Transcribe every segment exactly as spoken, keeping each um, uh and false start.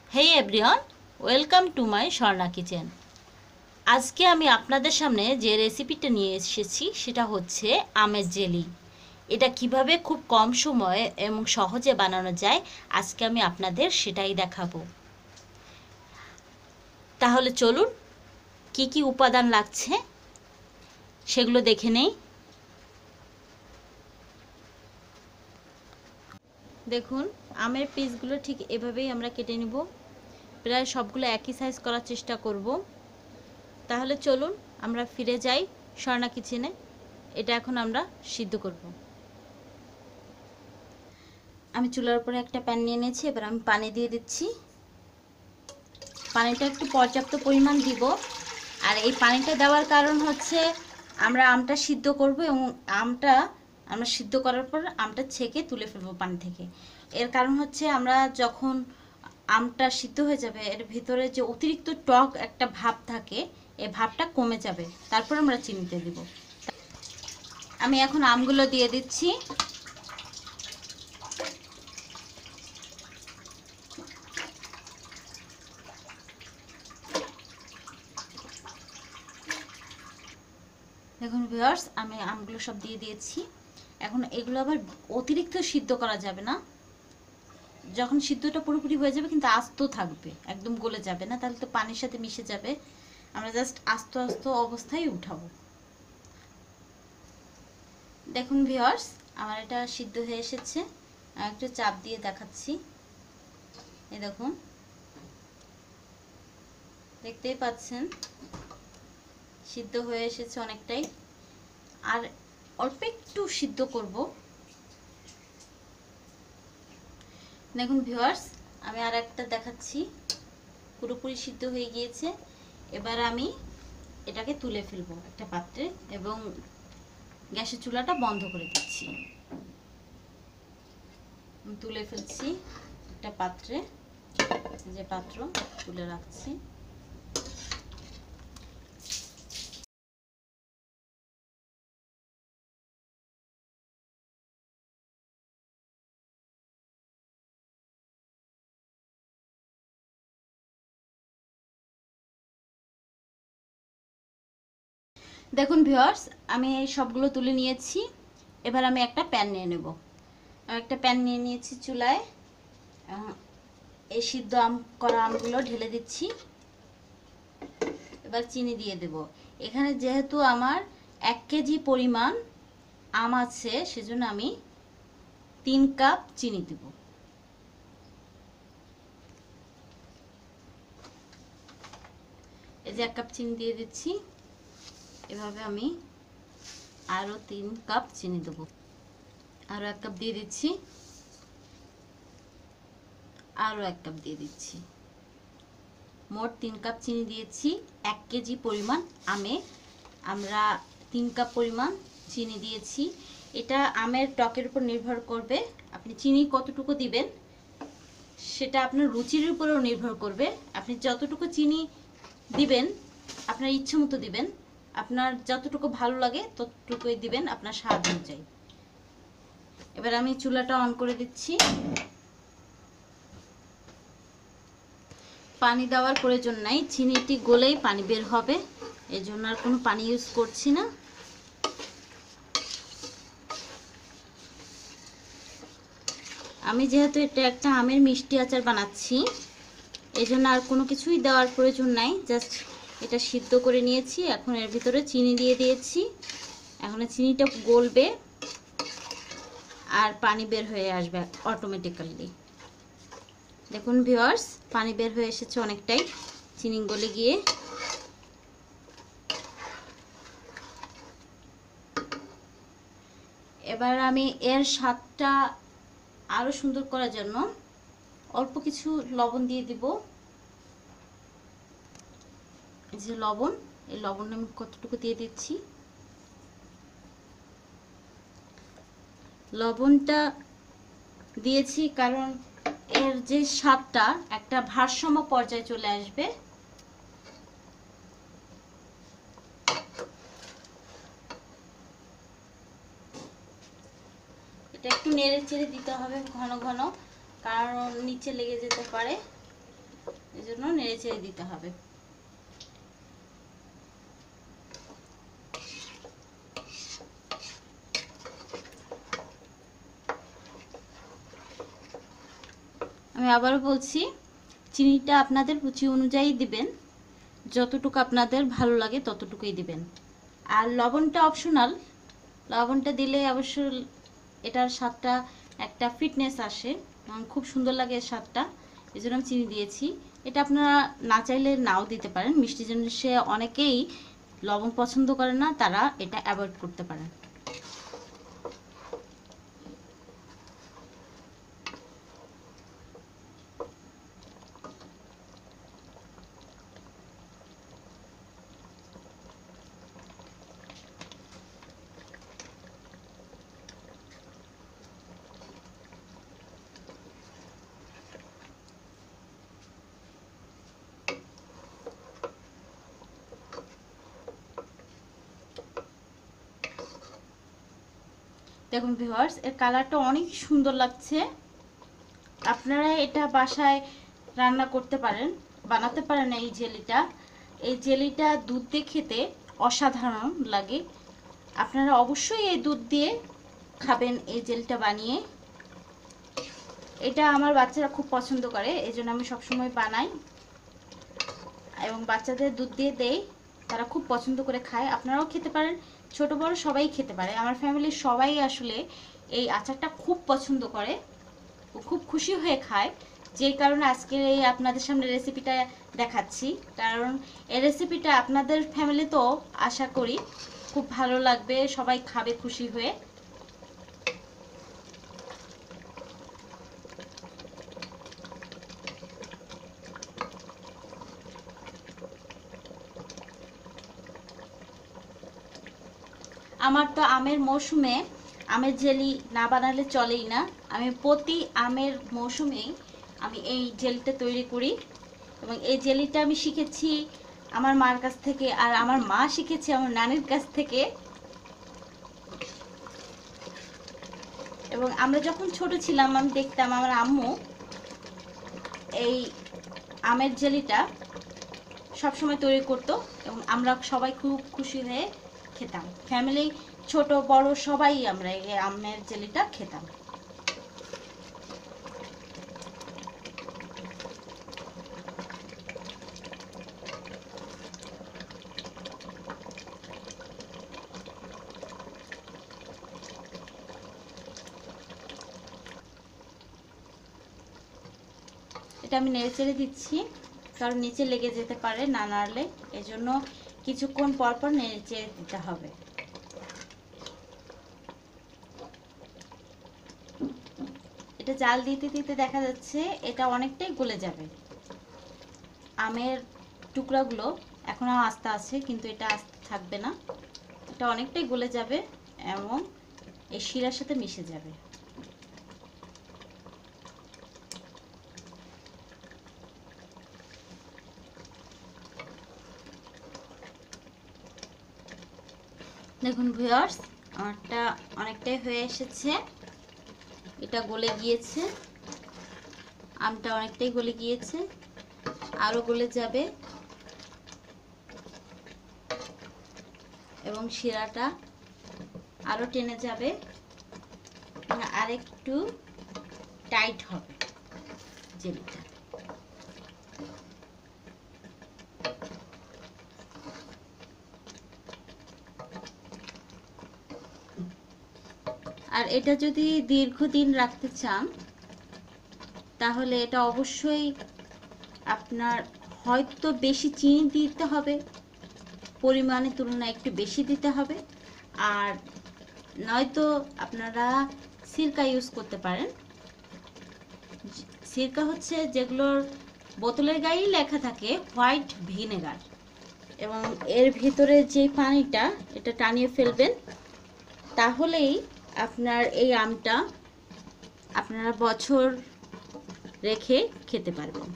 Hey everyone, welcome to my Swarna kitchen. আজকে আমি আপনাদের সামনে যে রেসিপিটা নিয়ে এসেছি সেটা হচ্ছে আমের জেলি। এটা কিভাবে খুব কম সময়ে এবং সহজে বানানো যায় আজকে আমি আপনাদের সেটাই দেখাবো। তাহলে চলুন কি কি উপাদান লাগছে সেগুলো দেখে নেই। দেখুন, আমের পিসগুলো ঠিক এভাবেই আমরা কেটে নেব। প্রায় সবগুলো একই সাইজ করার চেষ্টা করব। তাহলে চলুন আমরা ফিরে যাই স্বর্ণা কিচেনে। এটা এখন আমরা সিদ্ধ করব। আমি চুলার উপরে একটা প্যান নিয়ে নিয়েছি, এবার আমি পানি দিয়ে দিচ্ছি। পানিটা একটু পর্যাপ্ত পরিমাণ দিব। আর এই পানিটা দেওয়ার কারণ হচ্ছে আমরা আমটা সিদ্ধ করব এবং আমটা আমরা সিদ্ধ করার পর আমটা ছেঁকে তুলে ফেলবো পানি থেকে। এর কারণ হচ্ছে আমরা যখন আমটা সিদ্ধ হয়ে যাবে এর ভিতরে যে অতিরিক্ত টক একটা ভাব থাকে এই ভাবটা কমে যাবে, তারপর আমরা চিনিতে দিব। আমি এখন আমগুলো দিয়ে দিচ্ছি। দেখুন ভিউয়ার্স, আমি আমগুলো সব দিয়ে দিয়েছি। এখন এগুলো আবার অতিরিক্ত সিদ্ধ করা যাবে না। যখন সিদ্ধটা পুরোপুরি হয়ে যাবে কিন্তু আস্ত থাকবে, একদম গলে যাবে না, তাহলে তো পানির সাথে মিশে যাবে। আমরা জাস্ট আস্ত আস্ত অবস্থায় উঠাবো। দেখুন ভিউয়ার্স, আমার এটা সিদ্ধ হয়ে এসেছে। আমি একটু চাপ দিয়ে দেখাচ্ছি। এই দেখুন, দেখতেই পাচ্ছেন সিদ্ধ হয়ে এসেছে অনেকটাই। আর অল্প একটু সিদ্ধ করব। দেখুন ভিউয়ার্স, আমি আর একটা দেখাচ্ছি, পুরোপুরি সিদ্ধ হয়ে গিয়েছে। এবার আমি এটাকে তুলে ফেলবো একটা পাত্রে এবং গ্যাসের চুলাটা বন্ধ করে দিচ্ছি। তুলে ফেলছি একটা পাত্রে, যে পাত্র তুলে রাখছি। দেখুন ভিউয়ার্স, আমি এই সবগুলো তুলে নিয়েছি। এবার আমি একটা প্যান নিয়ে নেব। আমি একটা প্যান নিয়ে নিয়েছি চুলায়। এই সিদ্ধ আম করা আমগুলো ঢেলে দিচ্ছি। এবার চিনি দিয়ে দেব। এখানে যেহেতু আমার এক কেজি পরিমাণ আম আছে সেজন্য আমি তিন কাপ চিনি দেব। এই যে এক কাপ চিনি দিয়ে দিচ্ছি। এভাবে আমি আরো তিন কাপ চিনি দেব। আরো এক কাপ দিয়ে দিচ্ছি। আরো এক কাপ দিয়ে দিচ্ছি। মোট তিন কাপ চিনি দিয়েছি। এক কেজি পরিমাণ আমে আমরা তিন কাপ পরিমাণ চিনি দিয়েছি। এটা আমের টকের উপর নির্ভর করবে, আপনি চিনি কতটুকু দিবেন সেটা আপনার রুচির উপরেও নির্ভর করবে। আপনি যতটুকু চিনি দিবেন আপনার ইচ্ছে মতো দিবেন, আপনার যতটুকু ভালো লাগে ততটুকুই দিবেন আপনার স্বাদ অনুযায়ী। এবার আমি চুলাটা অন করে দিচ্ছি। পানি দেওয়ার প্রয়োজন নাই, চিনিটি গলেই পানি বের হবে, এই জন্য আর কোনো পানি ইউজ করছি না। আমি যেহেতু এটা একটা আমের মিষ্টি আচার বানাচ্ছি এই জন্য আর কোনো কিছুই দেওয়ার প্রয়োজন নাই। জাস্ট এটা সিদ্ধ করে নিয়েছি, এখন এর ভিতরে চিনি দিয়ে দিয়েছি। এখন চিনিটা গলবে আর পানি বের হয়ে আসবে অটোমেটিক্যালি। দেখুন ভিউয়ার্স, পানি বের হয়ে এসেছে অনেকটাই, চিনি গলে গিয়ে। এবার আমি এর স্বাদটা আরো সুন্দর করার জন্য অল্প কিছু লবণ দিয়ে দিব। এই যে লবণ, এই লবণ আমি কতটুকু দিয়ে দিচ্ছি। লবণটা দিয়েছি কারণ এর যে স্বাদটা একটা ভারসাম্য পর্যায়ে চলে আসবে। এটা একটু নেড়ে চেড়ে দিতে হবে ঘন ঘন, কারণ নিচে লেগে যেতে পারে। এজন্য নেড়ে চেড়ে দিতে হবে। আমি আবারও বলছি, চিনিটা আপনাদের রুচি অনুযায়ী দিবেন, যতটুকু আপনাদের ভালো লাগে ততটুকুই দিবেন। আর লবণটা অপশনাল, লবণটা দিলে অবশ্য এটার স্বাদটা একটা ফিটনেস আসে, খুব সুন্দর লাগে এর স্বাদটা, এই জন্য আমি চিনি দিয়েছি। এটা আপনারা না চাইলে নাও দিতে পারেন, মিষ্টি জিনিসে অনেকেই লবণ পছন্দ করে না, তারা এটা অ্যাভয়েড করতে পারেন। দেখুন ভিউয়ার্স, এর কালারটা অনেক সুন্দর লাগছে। আপনারা এটা বাসায় রান্না করতে পারেন, বানাতে পারেন এই জেলিটা। এই জেলিটা দুধ দিয়ে খেতে অসাধারণ লাগে। আপনারা অবশ্যই এই দুধ দিয়ে খাবেন এই জেলিটা বানিয়ে। এটা আমার বাচ্চারা খুব পছন্দ করে, এই জন্য আমি সবসময় বানাই এবং বাচ্চাদের দুধ দিয়ে দেই, তারা খুব পছন্দ করে খায়। আপনারাও খেতে পারেন, ছোট বড় সবাই খেতে পারে। আমার ফ্যামিলির সবাই আসলে এই আচারটা খুব পছন্দ করে, খুব খুশি হয়ে খায়, যে কারণে আজকের এই আপনাদের সামনে রেসিপিটা দেখাচ্ছি। কারণ এই রেসিপিটা আপনাদের ফ্যামিলিতেও আশা করি খুব ভালো লাগবে, সবাই খাবে খুশি হয়ে। আমার তো আমের মৌসুমে আমের জেলি না বানালে চলেই না। আমি প্রতি আমের মৌসুমেই আমি এই জেলিটা তৈরি করি এবং এই জেলিটা আমি শিখেছি আমার মার কাছ থেকে, আর আমার মা শিখেছে আমার নানির কাছ থেকে। এবং আমরা যখন ছোট ছিলাম আমি দেখতাম আমার আম্মু এই আমের জেলিটা সবসময় তৈরি করতো এবং আমরা সবাই খুব খুশি হয়ে খেতাম। ফ্যামিলি ছোট বড় সবাই আমরা এই আমের জেলিটা খেতাম। এটা আমি নেড়ে চেড়ে দিচ্ছি, কারণ নিচে লেগে যেতে পারে না নাড়লে, এজন্য কিছুক্ষণ পর পর নেড়ে চেড়ে দিতে হবে। এটা জাল দিতে দিতে দেখা যাচ্ছে এটা অনেকটাই গলে যাবে। আমের টুকরাগুলো এখনো আস্তে আছে, কিন্তু এটা আস্তে থাকবে না, এটা অনেকটাই গলে যাবে এবং এই শিরার সাথে মিশে যাবে। দেখুন ভিউয়ার্স, আমারটা অনেকটাই হয়ে এসেছে, এটা গলে গিয়েছে, আমটা অনেকটাই গলে গিয়েছে, আরো গলে যাবে এবং শিরাটা আরো টেনে যাবে, আর একটু টাইট হবে জেলিটা। আর এটা যদি দীর্ঘদিন রাখতে চান তাহলে এটা অবশ্যই আপনার হয়তো বেশি চিনি দিতে হবে, পরিমাণের তুলনায় একটু বেশি দিতে হবে, আর নয়তো আপনারা সিরকা ইউজ করতে পারেন। সিরকা হচ্ছে যেগুলোর বোতলের গায়েই লেখা থাকে হোয়াইট ভিনেগার, এবং এর ভিতরে যে পানিটা এটা টানিয়ে ফেলবেন, তাহলেই আপনার এই আমটা আপনারা বছর রেখে খেতে পারবেন।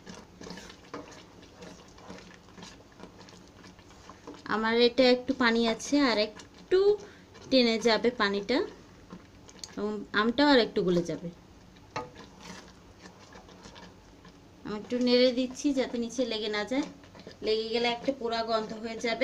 আমার এটা একটু পানি আছে, আর একটু টেনে যাবে পানিটা এবং আমটাও আর একটু গলে যাবে। আমি একটু নেড়ে দিচ্ছি যাতে নিচে লেগে না যায়, লেগে গেলে একটা পোড়া গন্ধ হয়ে যাবে।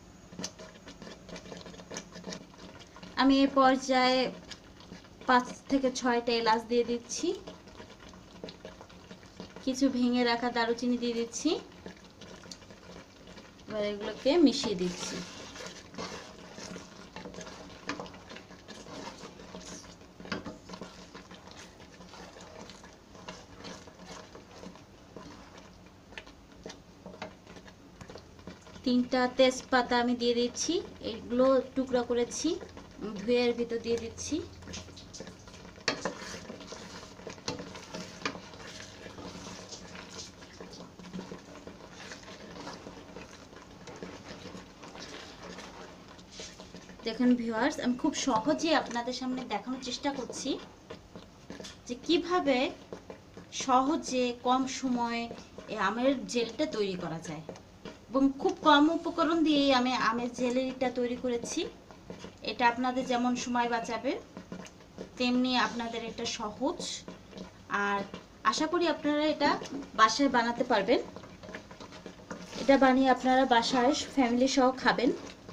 আমি এই পর্যায়ে পাঁচ থেকে ছয়টা এলাচ দিয়ে দিচ্ছি, কিছু ভেঙে রাখা দারুচিনি দিয়ে দিচ্ছি। এবার এগুলোকে মিশিয়ে দিচ্ছি। তিনটা তেজপাতা আমি দিয়ে দিচ্ছি, এগুলো টুকরা করেছি, ধুয়ে এর ভিতর দিয়ে দিচ্ছি। দেখুন ভিউয়ার্স, আমি খুব সহজে আপনাদের সামনে দেখানোর চেষ্টা করছি যে কিভাবে সহজে কম সময়ে এই আমের জেলটা তৈরি করা যায়, এবং খুব কম উপকরণ দিয়েই আমি আমের জেলিটা তৈরি করেছি। এটা আপনাদের যেমন সময় বাঁচাবে তেমনি আপনাদের এটা সহজ, আর আশা করি আপনারা এটা বাসায় বানাতে পারবেন। এটা বানিয়ে আপনারা বাসায় ফ্যামিলি সহ খাবেন।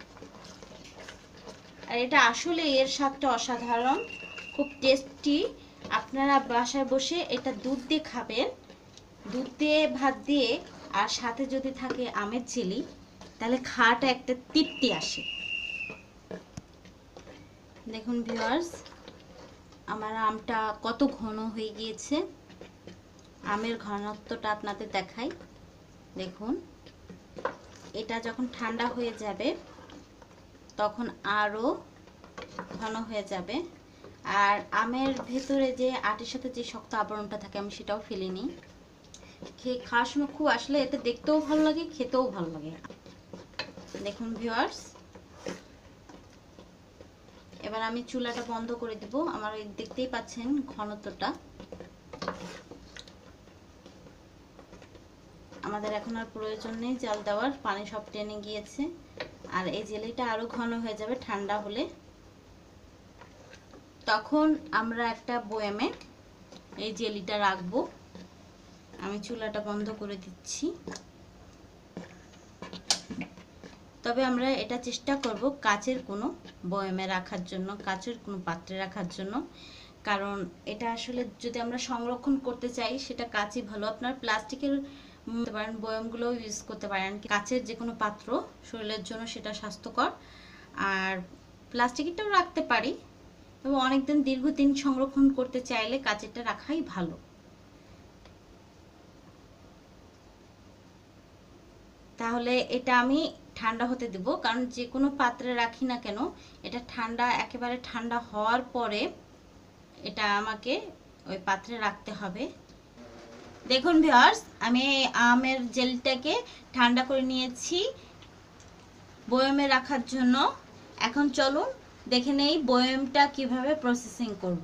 আর এটা আসলে এর স্বাদটা অসাধারণ, খুব টেস্টি। আপনারা বাসায় বসে এটা দুধ দিয়ে খাবেন, দুধ দিয়ে ভাত দিয়ে, আর সাথে যদি থাকে আমের চিলি, তাহলে খাওয়াটা একটা তৃপ্তি আসে। দেখুন ভিউয়ার্স, আমার আমটা কত ঘন হয়ে গিয়েছে। আমের ঘনত্বটা আপনাদের দেখাই। দেখুন, এটা যখন ঠান্ডা হয়ে যাবে তখন আরো ঘন হয়ে যাবে। আর আমের ভেতরে যে আটির সাথে যে শক্ত আবরণটা থাকে আমি সেটাও ফেলিনি। খেয়ে খাওয়ার সময় খুব আসলে এটা দেখতেও ভালো লাগে, খেতেও ভালো লাগে। দেখুন ভিউয়ার্স, এবার আমি চুলাটা বন্ধ করে দিব। আমার দেখতেই পাচ্ছেন ঘনত্বটা। আমাদের এখন আর প্রয়োজন নেই জাল দেওয়ার, পানি সব টেনে গিয়েছে। আর এই জেলিটা আরো ঘন হয়ে যাবে ঠান্ডা হলে। তখন আমরা একটা বয়ামে এই জেলিটা রাখবো। আমি চুলাটা বন্ধ করে দিচ্ছি। তবে আমরা এটা চেষ্টা করব কাচের কোনো বয়ামে রাখার জন্য, কাচের কোনো পাত্রে রাখার জন্য, কারণ এটা আসলে যদি আমরা সংরক্ষণ করতে চাই সেটা কাচই ভালো। আপনার প্লাস্টিকের পারেন, বয়ামগুলো ইউজ করতে পারেন, কাচের যে কোনো পাত্র শরীরের জন্য সেটা স্বাস্থ্যকর। আর প্লাস্টিকেরটাও রাখতে পারি, এবং অনেকদিন দীর্ঘদিন সংরক্ষণ করতে চাইলে কাচেরটা রাখাই ভালো। তাহলে এটা আমি ঠান্ডা হতে দেব, কারণ যে কোনো পাত্রে রাখি না কেন এটা ঠান্ডা, একেবারে ঠান্ডা হওয়ার পরে এটা আমাকে ওই পাত্রে রাখতে হবে। দেখুন ভিউয়ার্স, আমি আমের জেলটাকে ঠান্ডা করে নিয়েছি বয়ামে রাখার জন্য। এখন চলুন দেখে নেই বয়ামটা কিভাবে প্রসেসিং করব।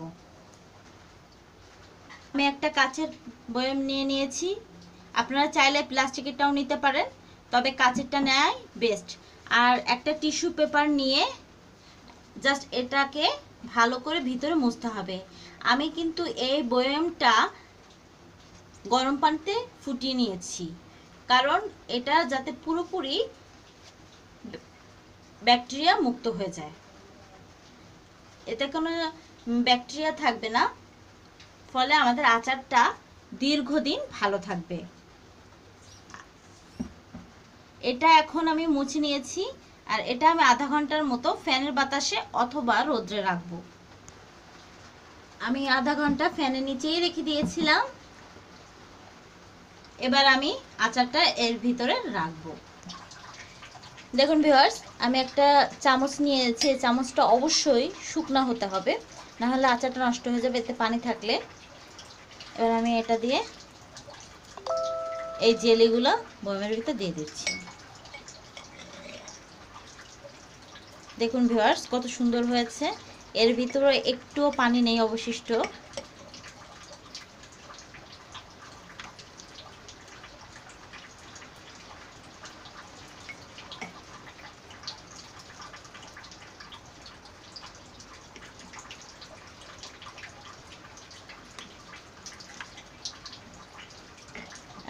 আমি একটা কাচের বয়াম নিয়ে নিয়েছি, আপনারা চাইলে প্লাস্টিকেরটাও নিতে পারেন, তবে কাচেরটা নেয় বেস্ট। আর একটা টিস্যু পেপার নিয়ে জাস্ট এটাকে ভালো করে ভিতরে মুছতে হবে। আমি কিন্তু এই বয়ামটা গরম পানিতে ফুটিয়ে নিয়েছি, কারণ এটা যাতে পুরোপুরি ব্যাকটেরিয়া মুক্ত হয়ে যায়, এতে কোনো ব্যাকটেরিয়া থাকবে না, ফলে আমাদের আচারটা দীর্ঘদিন ভালো থাকবে। এটা এখন আমি মুছে নিয়েছি, আর এটা আমি আধা ঘন্টার মতো ফ্যানের বাতাসে অথবা রোদ্রে রাখবো। আমি আধা ঘন্টা ফ্যানের নিচেই রেখে দিয়েছিলাম। এবার আমি আচারটা এর ভিতরে রাখবো। দেখুন ভিউয়ার্স, আমি একটা চামচ নিয়েছি, চামচটা অবশ্যই শুকনা হতে হবে, না হলে আচারটা নষ্ট হয়ে যাবে এতে পানি থাকলে। এবার আমি এটা দিয়ে এই জেলিগুলো বয়ামের ভিতরে দিয়ে দিচ্ছি। দেখুন ভিউয়ার্স কত সুন্দর হয়েছে, এর ভিতরে একটুও পানি নেই অবশিষ্ট।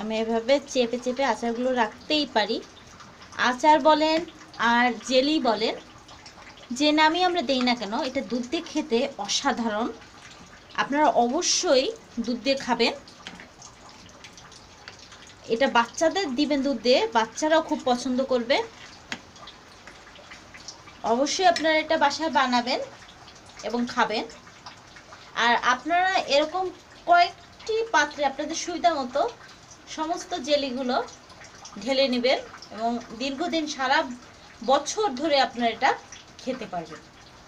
আমি এভাবে চেপে চেপে আচারগুলো রাখতেই পারি। আচার বলেন আর জেলি বলেন, যে নামই আমরা দেই না কেন, এটা দুধ দিয়ে খেতে অসাধারণ। আপনারা অবশ্যই দুধ দিয়ে খাবেন। এটা বাচ্চাদের দিবেন দুধ দিয়ে, বাচ্চারাও খুব পছন্দ করবে। অবশ্যই আপনারা এটা বাসায় বানাবেন এবং খাবেন। আর আপনারা এরকম কয়েকটি পাত্রে আপনাদের সুবিধা মতো সমস্ত জেলিগুলো ঢেলে নেবেন এবং দীর্ঘদিন সারা বছর ধরে আপনারা এটা খেতে পারবেন।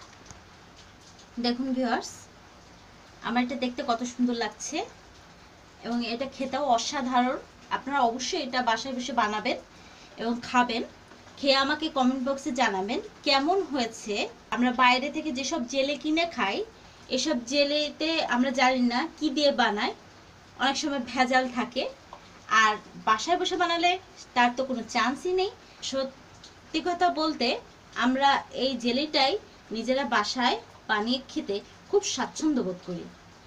দেখুন ভিউয়ার্স, আমার এটা দেখতে কত সুন্দর লাগছে এবং এটা খেতেও অসাধারণ। আপনারা অবশ্যই এটা বাসায় বসে বানাবেন এবং খাবেন। খেয়ে আমাকে কমেন্ট বক্সে জানাবেন কেমন হয়েছে। আমরা বাইরে থেকে যেসব জেলে কিনে খাই, এসব জেলেতে আমরা জানি না কি দিয়ে বানায়, অনেক সময় ভেজাল থাকে। আর বাসায় বসে বানালে তার তো কোনো চান্সই নেই। সত্যি কথা বলতে আমরা এই জেলিটাই নিজেরা বাসায় বানিয়ে খেতে খুব স্বাচ্ছন্দ্য বোধ করি,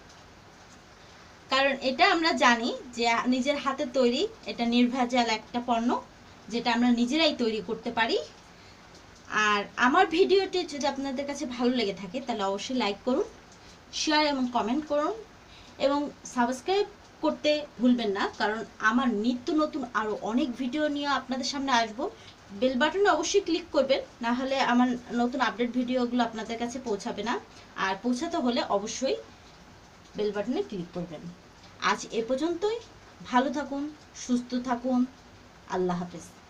কারণ এটা আমরা জানি যে নিজের হাতে তৈরি, এটা নির্ভেজাল একটা পণ্য যেটা আমরা নিজেরাই তৈরি করতে পারি। আর আমার ভিডিওটি যদি আপনাদের কাছে ভালো লেগে থাকে তাহলে অবশ্যই লাইক করুন, শেয়ার এবং কমেন্ট করুন এবং সাবস্ক্রাইব করতে ভুলবেন না, কারণ আমার নিত্য নতুন আরও অনেক ভিডিও নিয়ে আপনাদের সামনে আসবো। বেল বাটনে অবশ্যই ক্লিক করবেন, না হলে আমার নতুন আপডেট ভিডিওগুলো আপনাদের কাছে পৌঁছাবে না। আর পৌঁছাতে হলে অবশ্যই বেল বাটনে ক্লিক করবেন। আজ এ পর্যন্তই। ভালো থাকুন, সুস্থ থাকুন। আল্লাহ হাফেজ।